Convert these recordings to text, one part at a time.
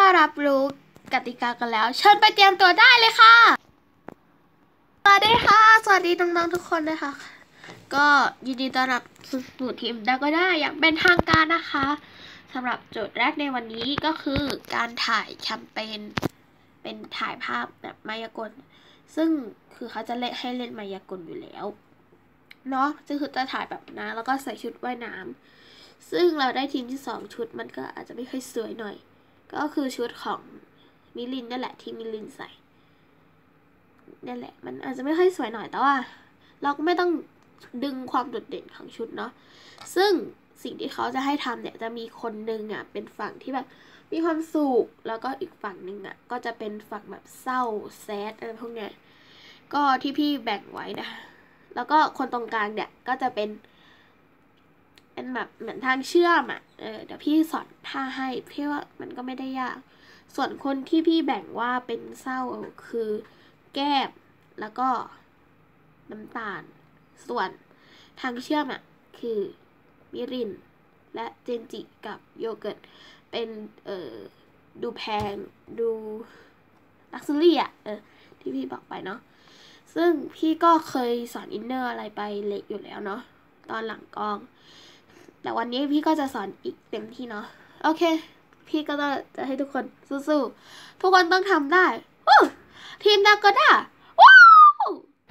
ารับรู้กติกากันแล้วเชิญไปเตรียมตัวได้เลยค่ะสวัสดีค่ะสวัสดีน้องๆทุกคนนะคะก็ยินดีต้อนรับสู่ทีมได้ก็ได้อย่างเป็นทางการนะคะสำหรับโจทย์แรกในวันนี้ก็คือการถ่ายแคมเปญเป็นถ่ายภาพแบบมายากลซึ่งคือเขาจะให้เล่นมายากลอยู่แล้วเนาะก็คือจะถ่ายแบบนั้นแล้วก็ใส่ชุดว่ายน้ำซึ่งเราได้ทีมที่2ชุดมันก็อาจจะไม่ค่อยสวยหน่อยก็คือชุดของมิลินนั่นแหละที่มิลินใส่นั่นแหละมันอาจจะไม่ค่อยสวยหน่อยแต่ว่าเราก็ไม่ต้องดึงความโดดเด่นของชุดเนาะซึ่งสิ่งที่เขาจะให้ทำเนี่ยจะมีคนนึงอ่ะเป็นฝั่งที่แบบมีความสุขแล้วก็อีกฝั่งนึงอ่ะก็จะเป็นฝั่งแบบเศร้าแซดอะไรพวกเนี้ยก็ที่พี่แบ่งไว้นะแล้วก็คนตรงกลางเนี่ยก็จะเป็นแบบเหมือนทางเชื่อมอ่ะเดี๋ยวพี่สอนท่าให้พี่ว่ามันก็ไม่ได้ยากส่วนคนที่พี่แบ่งว่าเป็นเศร้าคือแก้มแล้วก็น้ำตาลส่วนทางเชื่อมอ่ะคือมิรินและเจนจิกับโยเกิร์ตเป็นดูแพงดูลักซ์รี่อ่ะที่พี่บอกไปเนาะซึ่งพี่ก็เคยสอนอินเนอร์อะไรไปเล็กอยู่แล้วเนาะตอนหลังกองแต่วันนี้พี่ก็จะสอนอีกเต็มที่เนาะโอเคพี่ก็จะให้ทุกคนสู้ๆทุกคนต้องทำได้ทีมดาก็ได้ว้าว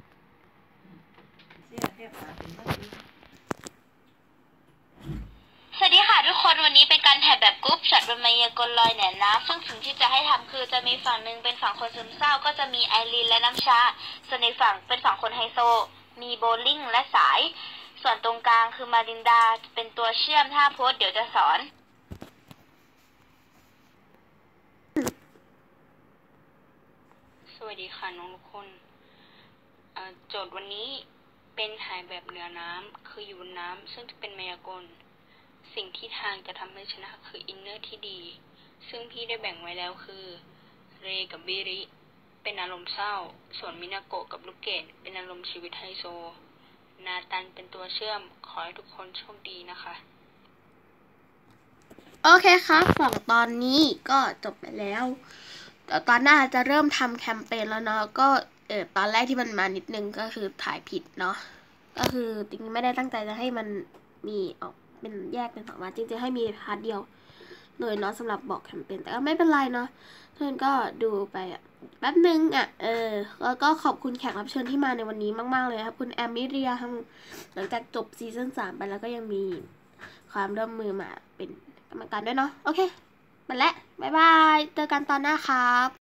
สวัสดีค่ะทุกคนวันนี้เป็นการถ่ายแบบกรุ๊ปช็อตบนมายากลลอยเหนือน้ำซึ่งสิ่งที่จะให้ทำคือจะมีฝั่งหนึ่งเป็นฝั่งคนซึมเศร้าก็จะมีไอรีนและน้ำชาส่วนในฝั่งเป็นฝั่งคนไฮโซมีโบลิ่งและสายส่วนตรงกลางคือมารินดาเป็นตัวเชื่อมท่าโพสเดี๋ยวจะสอนสวัสดีค่ะน้องทุกคนโจทย์วันนี้เป็นถ่ายแบบเหนือน้ำคืออยู่บนน้ำซึ่งจะเป็นมายากลสิ่งที่ทางจะทำให้ชนะคืออินเนอร์ที่ดีซึ่งพี่ได้แบ่งไว้แล้วคือเรกับบิริเป็นอารมณ์เศร้าส่วนมินาโกะกับลูกเกดเป็นอารมณ์ชีวิตไฮโซนาตันเป็นตัวเชื่อมขอให้ทุกคนโชคดีนะคะโอเคครับฝั่งตอนนี้ก็จบไปแล้วแต่ตอนหน้าจะเริ่มทำแคมเปญแล้วเนาะก็ตอนแรกที่มันมานิดนึงก็คือถ่ายผิดเนาะก็คือจริงๆไม่ได้ตั้งใจจะให้มันมีออกเป็นแยกเป็น2พาร์ทจริงๆให้มีพาร์ทเดียวเลยเนาะสำหรับบอกแคมเปญแต่ก็ไม่เป็นไรเนาะเพื่อนก็ดูไปแป๊บนึงแล้วก็ขอบคุณแขกรับเชิญที่มาในวันนี้มากๆเลยครับคุณแอมมิเรียหลังจากจบซีซั่น3ไปแล้วก็ยังมีความร่วมมือมาเป็นกรรมการด้วยเนาะโอเคไปแล้วบ๊ายบายเจอกันตอนหน้าครับ